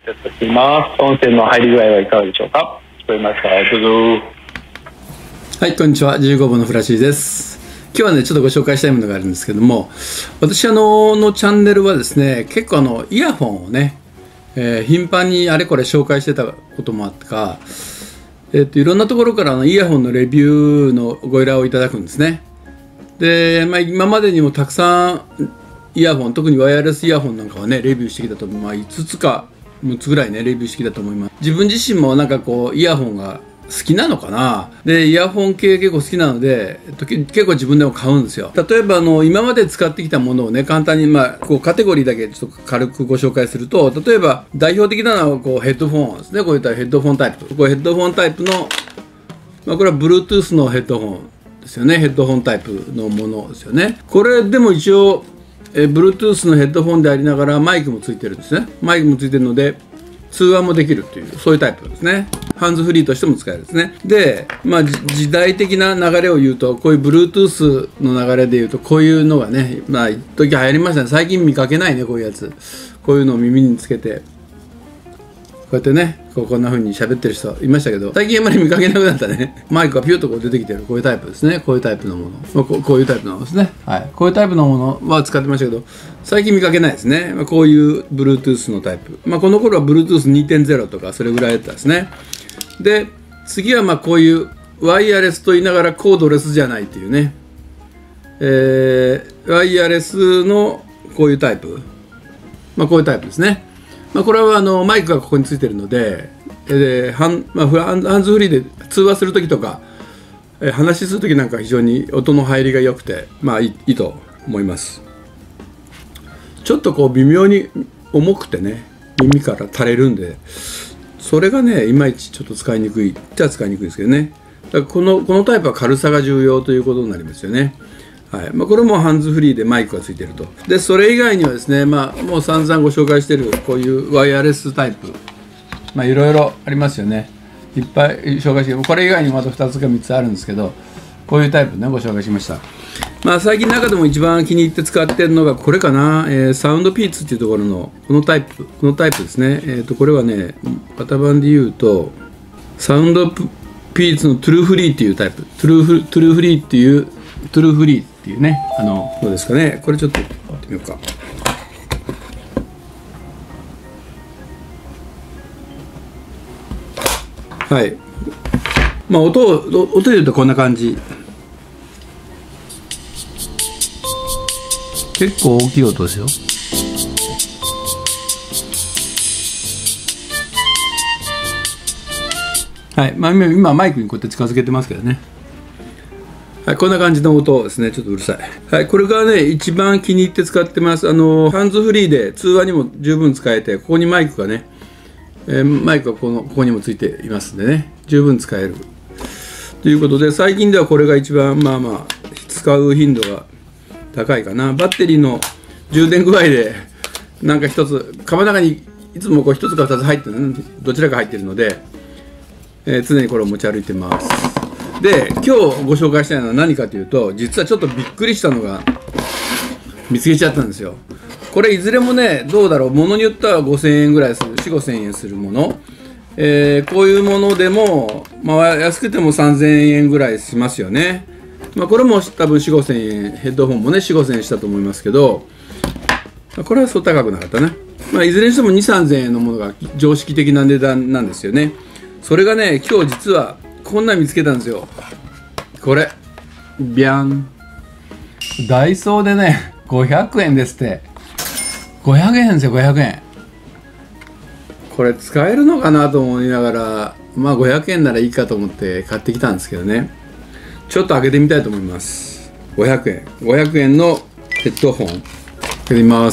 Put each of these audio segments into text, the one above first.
テストしています。音声の入り具合はいかがでしょうか。聞こえますか。どうぞ。 はい、こんにちは。15分のフラッシーです。今日はね、ちょっとご紹介したいものがあるんですけども、私のチャンネルはですね、結構イヤホンをね、頻繁にあれこれ紹介してたこともあってか、いろんなところからイヤホンのレビューのご依頼をいただくんですね。で、今までにもたくさんイヤホン、特にワイヤレスイヤホンなんかはね、レビューしてきたと、5つか6つぐらいね、レビューしてきたと思います。自分自身もイヤホンが好きなのかな。で、イヤホン系結構好きなので、結構自分でも買うんですよ。例えば今まで使ってきたものをね、簡単にカテゴリーだけちょっと軽くご紹介すると、例えば代表的なのはヘッドフォンですね。こういったヘッドフォンタイプ。これヘッドフォンタイプの、これは Bluetooth のヘッドフォンですよね。ヘッドフォンタイプのものですよね。これでも一応、Bluetooth のヘッドフォンでありながらマイクもついてるんですね。マイクもついてるので、通話もできるという、そういうタイプですね。ハンズフリーとしても使えるんですね。で、時代的な流れを言うと、こういう Bluetooth の流れで言うと、こういうのがね、一時流行りましたね。最近見かけないね、こういうやつ。こういうのを耳につけて、こうやってね、こんな風に喋ってる人いましたけど、最近あまり見かけなくなったね。マイクがピュッと出てきてる、こういうタイプですね。こういうタイプのもの。こういうタイプのものですね。はい。こういうタイプのものは使ってましたけど、最近見かけないですね。こういう Bluetooth のタイプ。この頃は Bluetooth 2.0 とかそれぐらいだったんですね。で、次はこういうワイヤレスと言いながらコードレスじゃないっていうね。ワイヤレスのこういうタイプ。こういうタイプですね。これはマイクがここについてるので、ハンズフリーで通話するときとか、話するときなんか非常に音の入りが良くて、いいと思います。ちょっと微妙に重くてね、耳から垂れるんで、それがね、いまいちちょっと使いにくいっちゃ使いにくいですけどね。だからこのタイプは軽さが重要ということになりますよね。はい。これもハンズフリーでマイクがついていると。で、それ以外にはですね、もう散々ご紹介しているこういうワイヤレスタイプ、いろいろありますよね。いっぱい紹介して、これ以外にまた2つか3つあるんですけど、こういうタイプね、ご紹介しました。最近中でも一番気に入って使っているのがこれかな、サウンドピーツっていうところのこのタイプですね。これはね、型番で言うと、サウンドピーツのトゥルーフリーっていうタイプ。トゥルーフリーっていうね、どうですかね。これちょっとやってみようか。はい。音で言うとこんな感じ。結構大きい音ですよ。はい。今マイクにこうやって近づけてますけどね。はい、こんな感じの音ですね。ちょっとうるさい。はい、これがね、一番気に入って使ってます。ハンズフリーで通話にも十分使えて、ここにマイクがね、マイクがここにもついていますんでね、十分使える。ということで、最近ではこれが一番、使う頻度が高いかな。バッテリーの充電具合で、一つ、カバンの中にいつも一つか二つ入ってる、どちらか入ってるので、常にこれを持ち歩いてます。で、今日ご紹介したいのは何かというと、実はちょっとびっくりしたのが見つけちゃったんですよ。これいずれもね、どうだろう、ものによっては5000円ぐらいする、4、5000円するもの。こういうものでも、安くても3000円ぐらいしますよね。これも多分4、5000円、ヘッドホンもね、4、5000円したと思いますけど、これはそう高くなかったね。いずれにしても2、3000円のものが常識的な値段なんですよね。それがね、今日実は、こんなん見つけたんですよ。これ。ビャン。ダイソーでね、500円ですって。500円ですよ、500円。これ使えるのかなと思いながら、500円ならいいかと思って買ってきたんですけどね。ちょっと開けてみたいと思います。500円。500円のヘッドホン。開けてみます。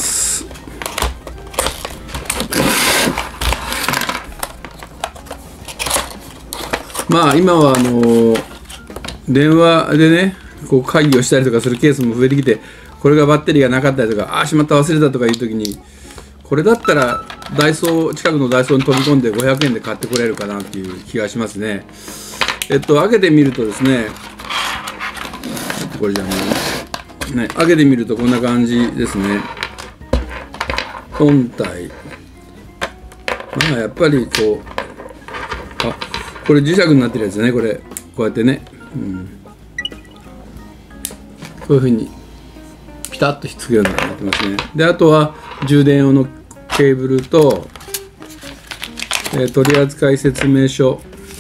今は電話でね、会議をしたりとかするケースも増えてきて、これがバッテリーがなかったりとか、しまった忘れたとかいう時に、これだったら近くのダイソーに飛び込んで500円で買ってこれるかなっていう気がしますね。開けてみるとですね、これじゃね、開けてみるとこんな感じですね。本体。 まあやっぱりこう、あ、これ磁石になってるやつね、これこうやってね、こういうふうにピタッとひっつくようになってますね。であとは充電用のケーブルと、取扱説明書、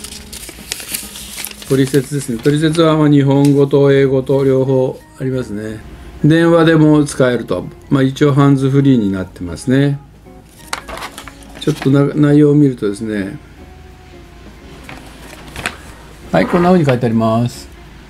取説ですね。取説はまあ日本語と英語と両方ありますね。電話でも使えると、一応ハンズフリーになってますね。ちょっと内容を見るとですね、はい、こんな風に書いてあります。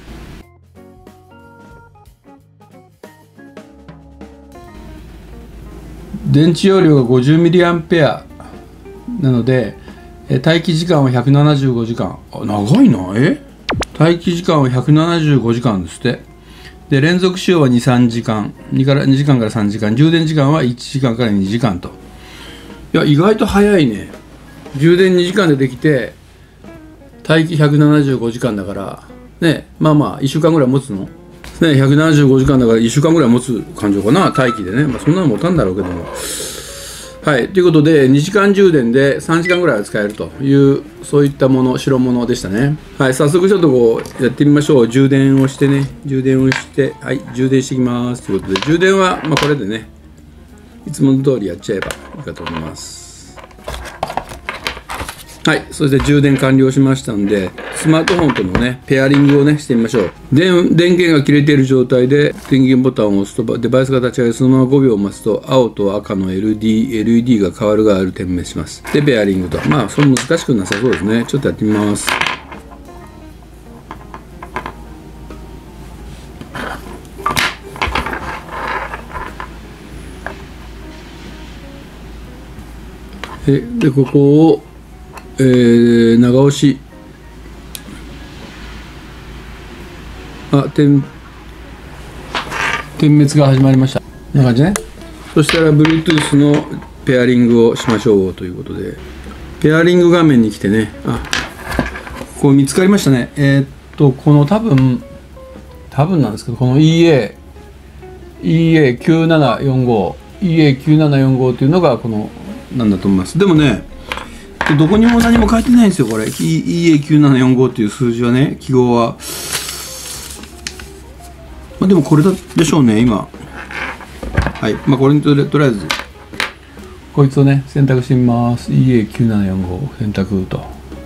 電池容量が 50mAh なので、待機時間は175時間。長いな。待機時間は175時間ですって。で連続使用は 2,3 時間2時間から3時間、充電時間は1時間から2時間と。いや意外と早いね。充電2時間でできて待機175時間だからね、まあ1週間ぐらい持つのね。175時間だから1週間ぐらい持つ感情かな、待機でね。そんなの持たんだろうけども。はい、ということで2時間充電で3時間ぐらいは使えるという、そういったもの、代物でしたね。はい、早速ちょっとこうやってみましょう。充電をしてね、充電をして、はい、充電していきますということで、充電はこれでね、いつもの通りやっちゃえばいいかと思います。はい、そして充電完了しましたんで、スマートフォンとのねペアリングをねしてみましょう。電源が切れている状態で電源ボタンを押すとデバイスが立ち上げ、そのまま5秒待つと青と赤の LED が変わる点滅します。でペアリングと、それ難しくなさそうですね。ちょっとやってみます。でここを長押し、点滅が始まりました。こんな感じね。そしたら Bluetooth のペアリングをしましょうということで、ペアリング画面に来てね、ここ見つかりましたね。この多分なんですけど、この EA9745 っていうのがこのなんだと思います。でもね、どこにも何も書いてないんですよ、これ。EA9745 っていう数字はね、記号は。でもこれでしょうね、今。はい。これにとりあえず、こいつをね、選択してみます。EA9745 選択と。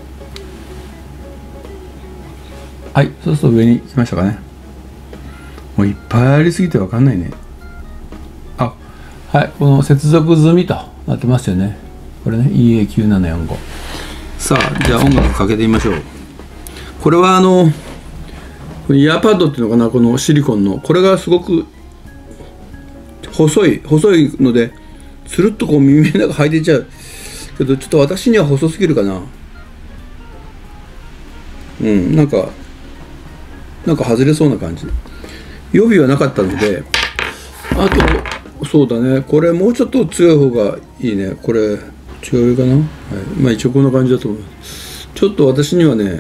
はい。そうすると上に来ましたかね。もういっぱいありすぎてわかんないね。はい。この接続済みとなってますよね。これね、EA9745。さあ、じゃあ音楽かけてみましょう。これはイヤーパッドっていうのかな、このシリコンの、これがすごく細いので、つるっとこう耳の中入っていっちゃうけど、ちょっと私には細すぎるかな。なんか外れそうな感じ。予備はなかったので、あとそうだね、これもうちょっと強い方がいいね。これ違うかな、はい。一応こんな感じだと思います。ちょっと私にはね、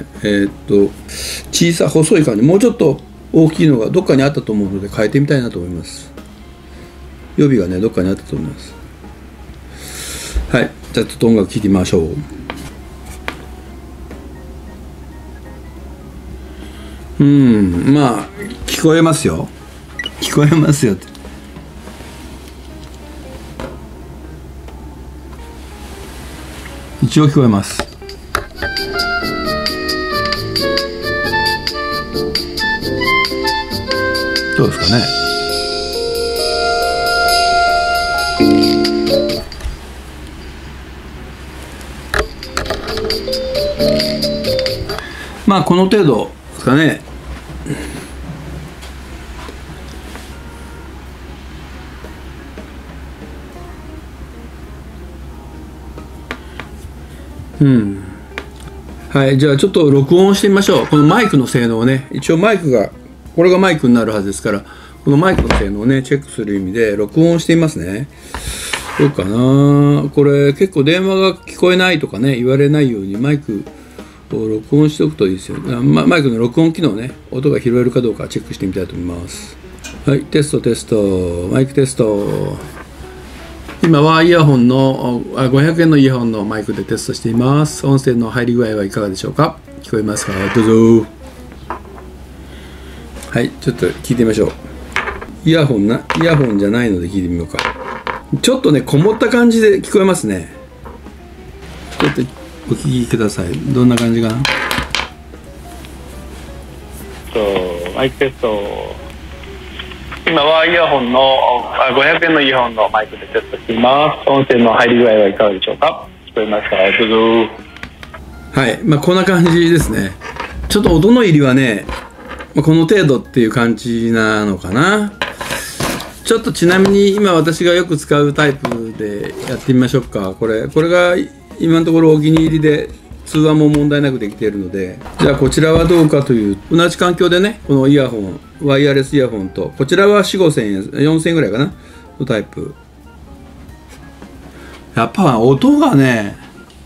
細い感じ、もうちょっと大きいのがどっかにあったと思うので変えてみたいなと思います。予備がねどっかにあったと思います。はい、じゃあちょっと音楽聴いてみましょう。聞こえますよって。一応聞こえます。どうですかね。この程度ですかね。はい、じゃあちょっと録音してみましょう。このマイクの性能をね、一応これがマイクになるはずですから、このマイクの性能をねチェックする意味で録音してみますね。どうかな。これ結構電話が聞こえないとかね言われないようにマイクを録音しておくといいですよ。マイクの録音機能ね、音が拾えるかどうかチェックしてみたいと思います。はい、テストマイクテスト。 今はイヤホンの500円のイヤホンのマイクでテストしています。音声の入り具合はいかがでしょうか。聞こえますか。どうぞ。はい、ちょっと聞いてみましょう。イヤホンじゃないので聞いてみようか。ちょっとね、こもった感じで聞こえますね。ちょっとお聞きください。どんな感じかな。 マイクテスト。今はイヤホンの500円のイヤホンのマイクでテストしています。音声の入り具合はいかがでしょうか。聞こえますか。どうぞ。 はい、こんな感じですね。ちょっと音の入りはね、この程度っていう感じなのかな。ちょっとちなみに今私がよく使うタイプでやってみましょうか。これが今のところお気に入りで通話も問題なくできているので、じゃあこちらはどうかという、同じ環境でね、このイヤホン、ワイヤレスイヤホンと、こちらは4、5千円、4千円ぐらいかなのタイプ。やっぱ音がね、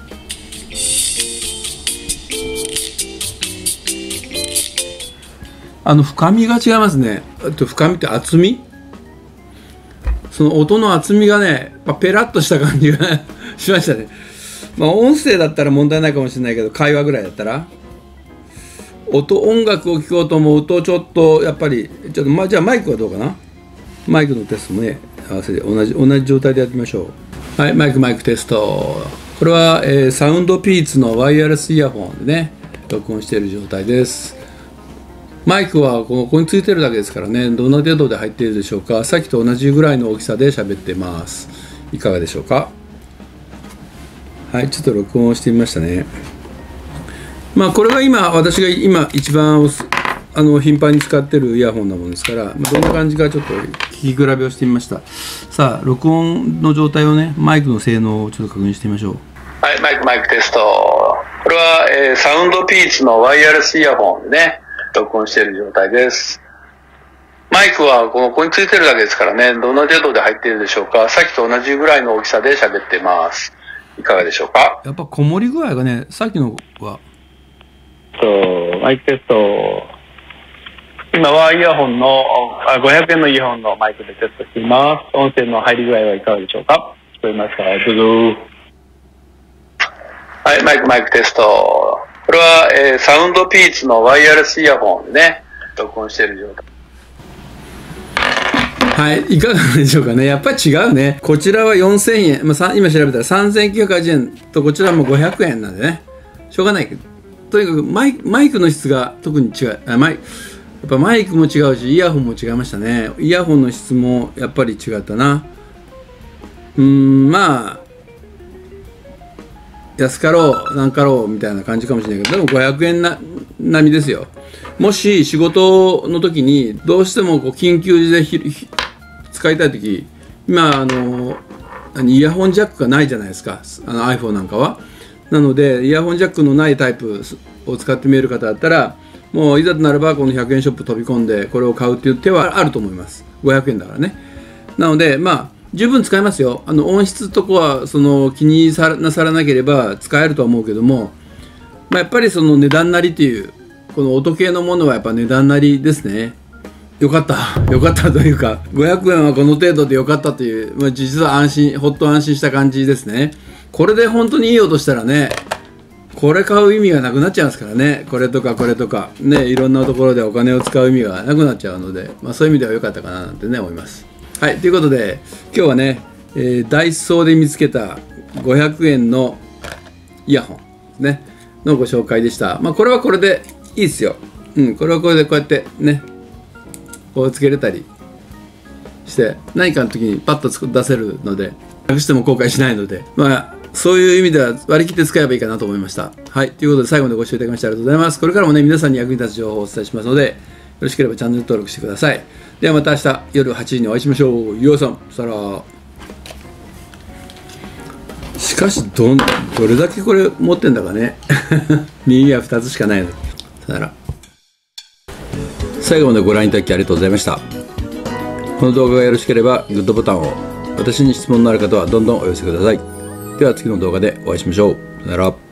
深みが違いますね。深みって厚み、その音の厚みがね、ペラッとした感じがしましたね。音声だったら問題ないかもしれないけど、会話ぐらいだったら音楽を聴こうと思うとちょっとやっぱりちょっと、じゃあマイクはどうかな。マイクのテストもね、合わせて同じ状態でやってみましょう。はい、マイクテスト。これは、サウンドピーツのワイヤレスイヤホンでね、録音している状態です。マイクはここについてるだけですからね、どんな程度で入っているでしょうか。さっきと同じぐらいの大きさで喋ってます。いかがでしょうか。はい、ちょっと録音をしてみましたね。これが私が一番頻繁に使っているイヤホンなものですから、どんな感じかちょっと聞き比べをしてみました。さあ、録音の状態をね、マイクの性能をちょっと確認してみましょう。はい、マイクテスト。これは、サウンドピーツのワイヤレスイヤホンでね、録音している状態です。マイクはここについてるだけですからね、どんな程度で入っているでしょうか。さっきと同じぐらいの大きさで喋っています。いかがでしょうか。やっぱこもり具合がね、さっきのは。 マイクテスト。今はイヤホンの500円のイヤホンのマイクでテストしています。音声の入り具合はいかがでしょうか。聞こえますか。どうぞ。はい、マイクテスト。これは、サウンドピーツのワイヤレスイヤホンでね、録音している状態。 はい、いかがでしょうかね。やっぱり違うね。こちらは4000円、今調べたら3980円と、こちらも500円なんでね、しょうがないけど、とにかくマイクの質が特に違う。やっぱマイクも違うし、イヤホンも違いましたね。イヤホンの質もやっぱり違ったな。安かろうなんかろうみたいな感じかもしれないけど、でも500円並みですよ。もし仕事の時にどうしても緊急時で使いたい時、今イヤホンジャックがないじゃないですか、iPhone なんかは。なのでイヤホンジャックのないタイプを使ってみえる方だったら、もういざとなればこの100円ショップ飛び込んでこれを買うっていう手はあると思います。500円だからね。なので十分使えますよ。音質とかは気になさらなければ使えるとは思うけども、やっぱりその値段なりという、この音系のものはやっぱ値段なりですね。よかったというか、500円はこの程度でよかったという、実はほっと安心した感じですね。これで本当にいい音したらね、これ買う意味がなくなっちゃいますからね。これとかね、いろんなところでお金を使う意味がなくなっちゃうので、そういう意味では良かったかななんてね、思います。はい、ということで今日はね、ダイソーで見つけた500円のイヤホンねのご紹介でした。これはこれでいいですよ。これはこれでこうやってね、こうつけれたりして何かの時にパッと出せるので、なくしても後悔しないので、そういう意味では割り切って使えばいいかなと思いました。はい、ということで最後までご視聴いただきましてありがとうございます。これからもね、皆さんに役に立つ情報をお伝えしますので、よろしければチャンネル登録してください。ではまた明日夜8時にお会いしましょう。ゆうさん、さら。しかしどれだけこれ持ってんだかね。右は2つしかないの。さら。最後までご覧いただきありがとうございました。この動画がよろしければグッドボタンを。私に質問のある方はどんどんお寄せください。では次の動画でお会いしましょう。さよなら。